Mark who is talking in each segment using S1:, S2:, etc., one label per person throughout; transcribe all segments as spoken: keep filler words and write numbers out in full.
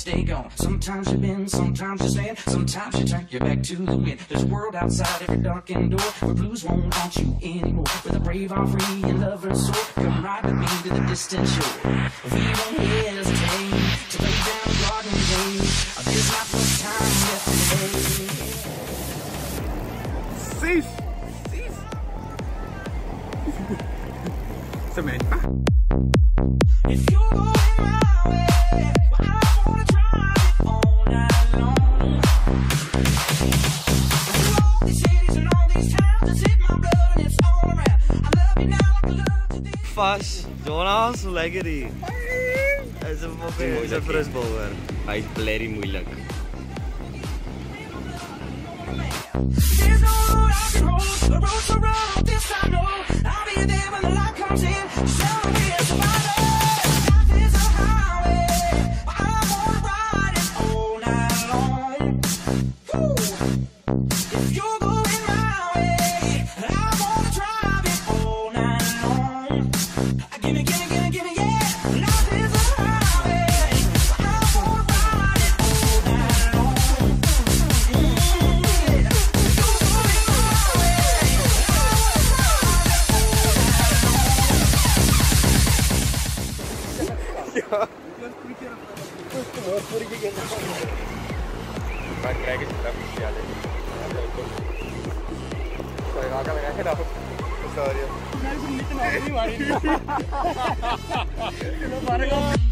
S1: stay gone. Sometimes you bend, sometimes you stand, sometimes you turn your back to the wind. There's a world outside every darkened door where blues won't haunt you anymore. With a brave heart, free and lover's soul, come ride with me to the distant shore. We won't hesitate to lay down the garden gate. There's not much time left today.
S2: Sis! Sis! Cement.
S1: If you're going my way, well, I wanna drive it all night long. Through all these cities and all these towns, it's hit my blood and it's all around. I love you now like I love today.
S3: Fast, Jonas, lekker hier. Hij is een moppie, hij is een frisbouwer. Hij is bloody moeilijk.
S1: There's no road I can hold, the road to run, this I know. I'll be there when the light comes in, show me a survivor. Life is a highway, but I wanna ride it all night long. Woo. If you're going my way, I wanna drive it all night long. Gimme, gimme, gimme, gimme, yeah. Life is a highway, but I wanna ride it all night long.
S2: Maar krijg eens dat ja, dit. Sorry, waar kan ik eigenlijk af? Sorry. Nee, ze niet te maken, niet waar.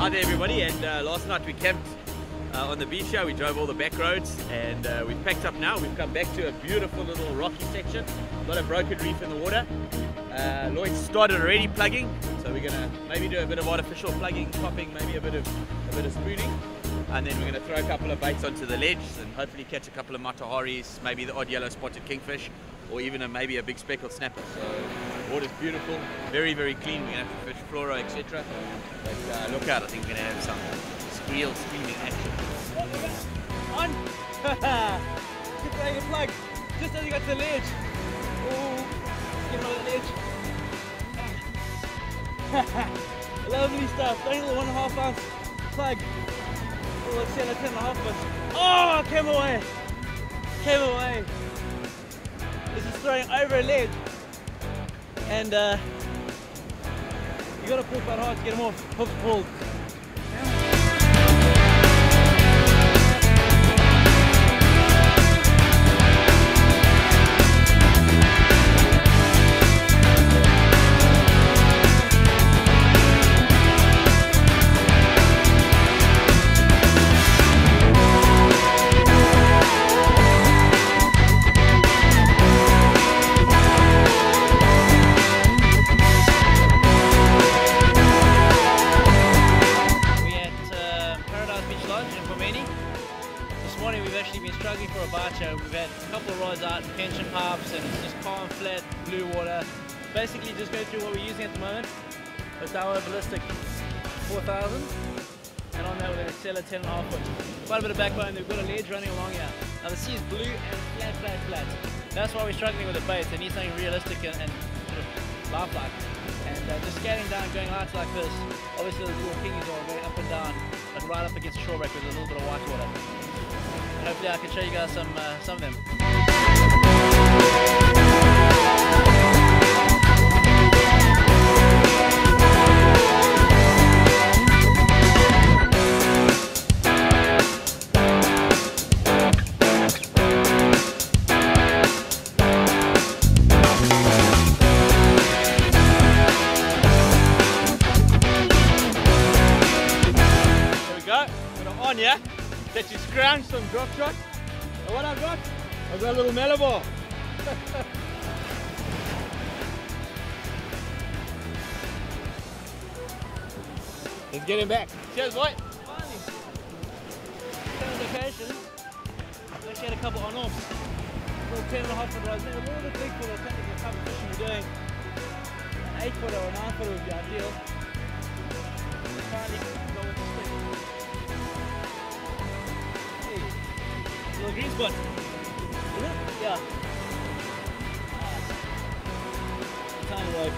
S4: Hi there everybody, and uh, last night we camped uh, on the beach here. We drove all the back roads and uh, we've packed up now. We've come back to a beautiful little rocky section. Got a broken reef in the water. Uh, Lloyd started already plugging, so we're gonna maybe do a bit of artificial plugging, popping, maybe a bit of a bit of spooning, and then we're gonna throw a couple of baits onto the ledge and hopefully catch a couple of mataharis, maybe the odd yellow spotted kingfish, or even a, maybe a big speckled snapper. So water's beautiful, very very clean. We're gonna have to fish flora, et cetera. But uh, look out! I think we're gonna have some squeal screaming action.
S5: On! Keep throwing a plug just as you got to the ledge. Oh, get him on the ledge. Lovely stuff. Throwing a little one and a half ounce plug. Oh, let's see, ten and a half foot. Oh, came away. Came away. This is throwing over a ledge. And uh, you gotta pull quite hard to get him off. Hook pulled. We've had a couple of rods out, pension pipes, and just calm, flat, blue water. Basically just go through what we're using at the moment. It's our ballistic four thousand, and on that with an Excella ten and a half foot. Quite a bit of backbone. We've got a ledge running along here. Now the sea is blue and flat, flat, flat. That's why we're struggling with the bait. They need something realistic and, and sort of lifelike. And uh, just scaling down, going out like this. Obviously those little kingies are going up and down, but right up against the shore break with a little bit of white water. Hopefully I can show you guys some, uh, some of them. There we go, got it on, yeah? Let you scrounge some drop shot. And what I've got? I've got a little Malabar. Let's get him back. Cheers, boy. Finally. Same location. I actually had a couple on off. Little ten and a half foot rods. They're a little bit big for the type of fishing we're doing. An eight footer or a nine footer would be ideal. Finally go with the stick. Little green spot. Is it? Yeah. Tiny rope.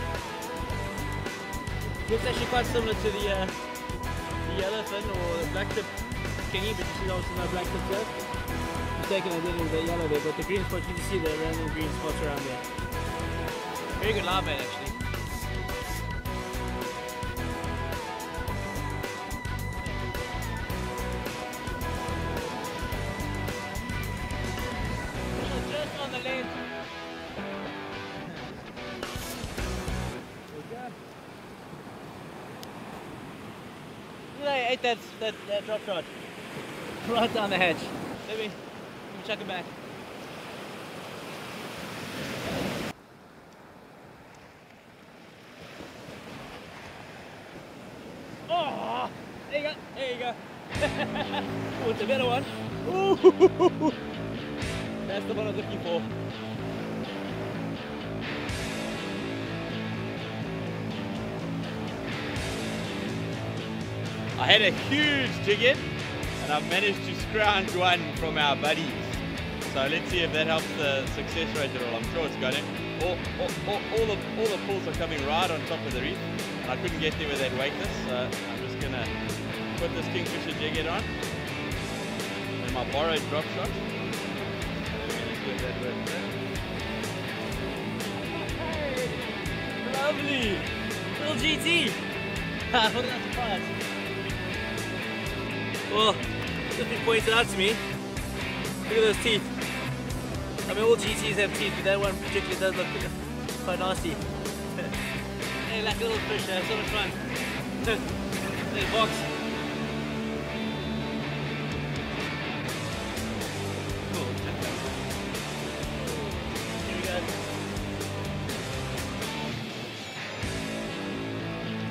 S5: Looks actually quite similar to the uh, the yellowfin or the black tip kingy, but you see obviously no black tip there. Mistaken, I did a little bit yellow there, but the green spot, you can see the random green spots around there. Very good live bait actually. I ate that, that, that drop shot right down the hatch. Let me, let me chuck it back. Oh, there you go, there you go. Oh, it's a better one. Ooh, that's the one I was looking for.
S4: I had a huge jig in, and I've managed to scrounge one from our buddies. So let's see if that helps the success rate at all. I'm sure it's got it. All, all, all, all, the, all the pulls are coming right on top of the reef, and I couldn't get there with that weightless, so I'm just going to put this kingfisher jig head on, and my borrowed drop shot. Let's see if that works there.
S5: Hey, lovely! Little G T! Ha, what a surprise! Well, just been pointed out to me. Look at those teeth. I mean, all G Ts have teeth, but that one particularly does look quite nasty. Hey, like a little fish, uh, so much fun. Little box.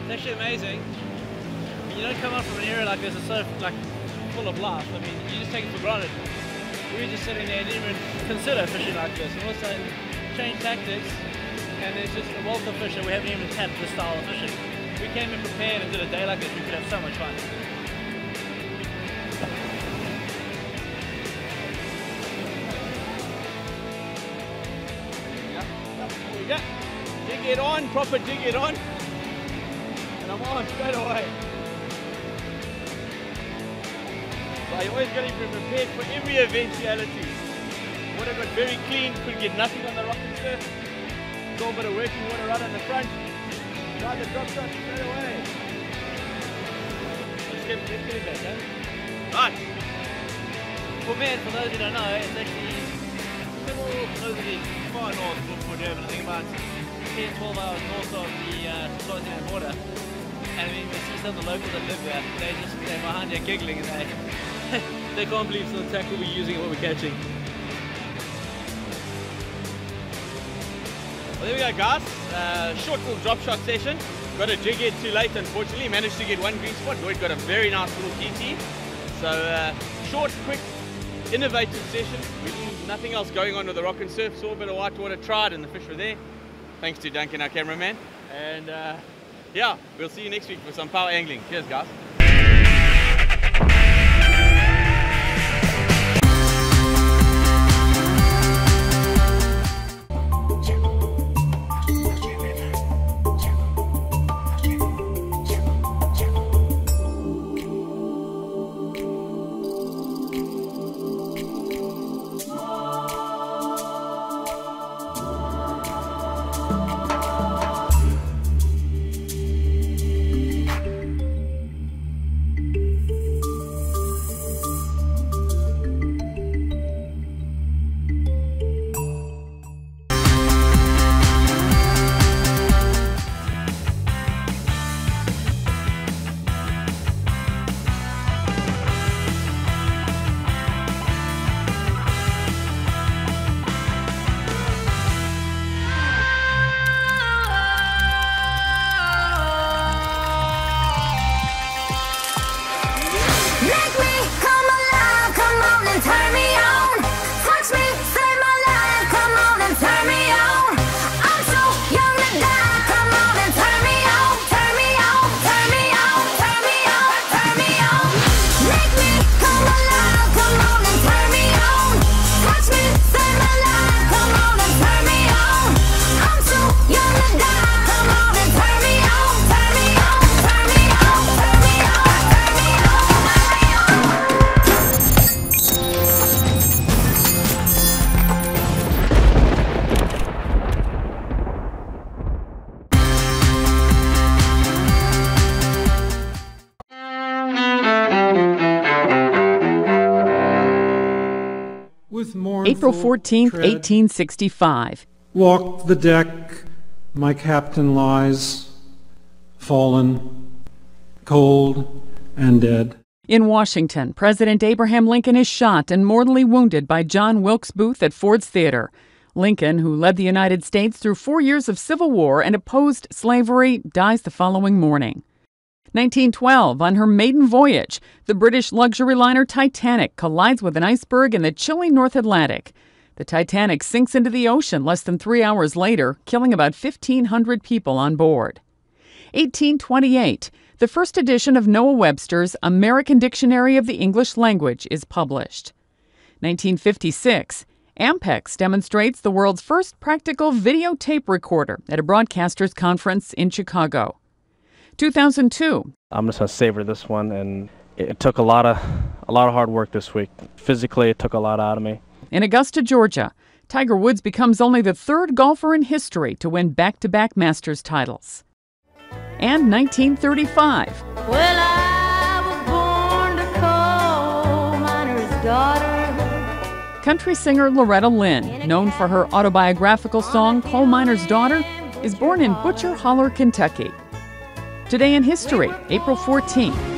S5: It's actually amazing. You don't come out from an area like this, it's so like full of life. I mean, you just take it for granted. We were just sitting there and didn't even consider fishing like this. And all of a sudden, change tactics, and there's just a wealth of fish that we haven't even tapped this style of fishing. If we came in prepared and did a day like this, we could have so much fun.
S4: There we go. Dig it on, proper dig it on. And I'm on straight away. So you always got to be prepared for every eventuality. Water got very clean, could get nothing on the rock and surf. It's all bit of working water right on the front. Try the drop shot straight away. Let's get, let's get it back, huh? Right.
S5: For me, for those who don't know, it's actually supposedly far north for Durban. I think about ten, twelve hours north of the uh, Swaziland border. And I mean, we see some of the locals that live there, they just, they're behind there giggling and they, they can't believe some of the tackle we're using and what we're catching.
S4: Well, there we go, guys. Uh, short little drop shot session. Got a jig head too late, unfortunately. Managed to get one green spot. Lloyd got a very nice little T T. So, uh, short, quick, innovative session. We didn't, nothing else going on with the rock and surf. Saw a bit of whitewater, tried, and the fish were there. Thanks to Duncan, our cameraman. And uh, yeah, we'll see you next week for some power angling. Cheers, guys.
S6: April fourteenth, eighteen sixty-five.
S7: Walked the deck, my captain lies, fallen, cold and dead.
S6: In Washington, President Abraham Lincoln is shot and mortally wounded by John Wilkes Booth at Ford's Theater. Lincoln, who led the United States through four years of civil war and opposed slavery, dies the following morning. nineteen twelve, on her maiden voyage, the British luxury liner Titanic collides with an iceberg in the chilly North Atlantic. The Titanic sinks into the ocean less than three hours later, killing about fifteen hundred people on board. eighteen twenty-eight, the first edition of Noah Webster's American Dictionary of the English Language is published. nineteen fifty-six, Ampex demonstrates the world's first practical videotape recorder at a broadcasters conference in Chicago. two thousand two.
S8: I'm just gonna savor this one, and it took a lot of a lot of hard work this week. Physically, it took a lot out of me.
S6: In Augusta, Georgia, Tiger Woods becomes only the third golfer in history to win back-to-back Masters titles. And nineteen thirty-five.
S9: Well, I was born a coal miner's daughter.
S6: Country singer Loretta Lynn, known for her autobiographical song Coal Miner's Daughter, is born in Butcher Holler, Kentucky. Today in history, April fourteenth.